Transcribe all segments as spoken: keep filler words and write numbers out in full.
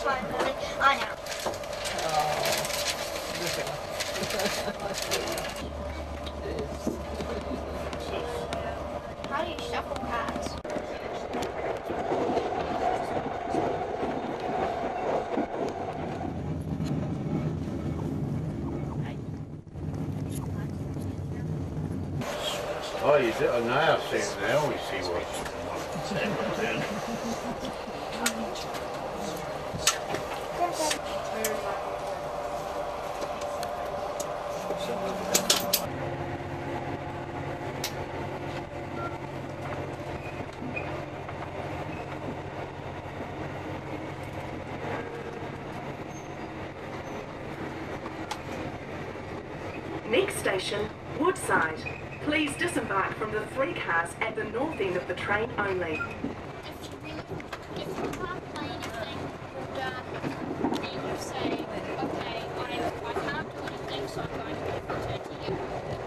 time limit. I know. How do you shuffle cards? Oh, you do? Oh, now I see. Now we see what's. Next station, Woodside. Please disembark from the three cars at the north end of the train only. If you really, if you can't play anything done, then you say, okay, I, I can't do anything, so I'm going to return to you.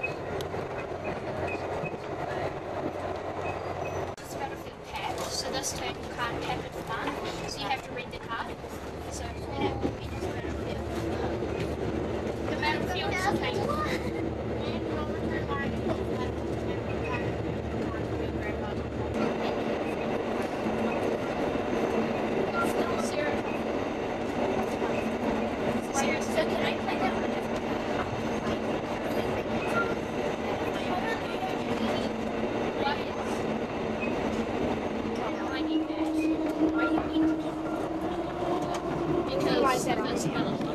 It's battlefield packed, so this turn you can't tap it for one, so you have to read the card. So that will be this battlefield. The battlefield is painful. Because of this